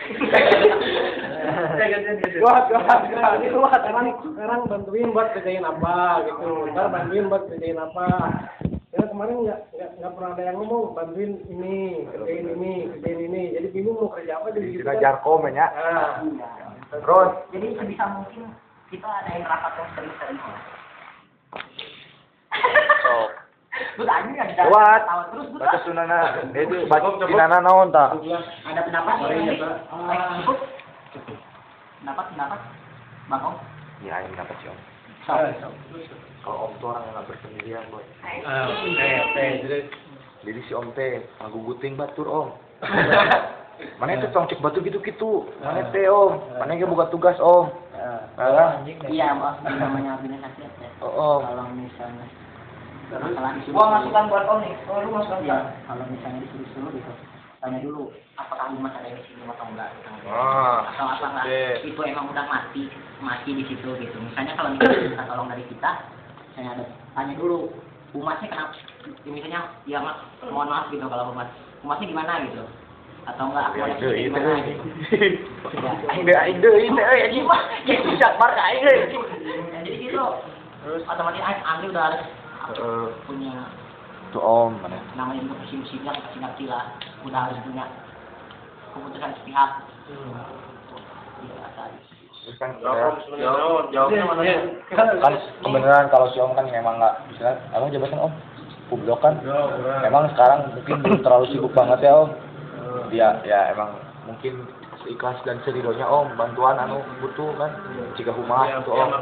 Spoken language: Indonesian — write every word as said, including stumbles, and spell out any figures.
Kuat, kuat, kuat. Kuat. Sekarang, sekarang bantuin buat kerjain apa gitu. Ntar bantuin buat kerjain apa. Ya kemarin nggak nggak nggak pernah ada yang ngomong bantuin ini, kerjain ini, kerjain ini. Jadi bingung mau kerja apa jadi gitu. Kita jarkom ya. Nah, Terus. Jadi sebisa mungkin kita ada yang rapat yang sering-sering. Sok. Lu tanya nggak bisa Kuat. tawa terus lu Baca sunana. Itu baca sunana naon ta? ada pendapat ya? Cukup. Pendapat pendapat, Bang Om. Ya, ini dapat sih om. Kalau om tuh orang yang nggak bersendirian boy. ah, teh, teh, jadi Jadi si om teh ngaguguting batur om. Mana itu tong cek batu gitu-gitu. Mana teh om. Mana yang buka tugas om. Nah, Iya, Bos. Namanya organisasi ya. oh om. Kalau misalnya masalah disuruh. Gua masukan buat Om nih. Oh, lu masukan Iya, ya. kalau misalnya disuruh-suruh gitu. Tanya dulu, apakah Mas ada yang sini atau enggak? Gitu. Ah, Atau apakah oke. itu emang udah mati, mati di situ gitu. Misalnya kalau misalnya minta tolong dari kita, saya ada tanya dulu, umatnya kenapa? Misalnya, ya mas, mohon maaf gitu kalau umat, umatnya gimana gitu? Atau enggak aku ada Ide, ide, gimana gitu? ide, ide, ide, Jadi mah, kayak bisa marka ini. Jadi gitu, terus otomatis Andri udah harus Heeh. punya Tuh om, mana? namanya juga musim-musimnya kecil-kecil lah, udah harus punya keputusan sepihak. Iya, tadi. Terus kan jawab ya, jawabnya mana ya? kan kebenaran kalau si om kan memang nggak bisa. Abang jabatan om, publik kan. Memang sekarang mungkin belum terlalu sibuk banget ya om. Dia ya emang mungkin ikhlas dan seridonya om bantuan anu butuh kan jika humas gitu om.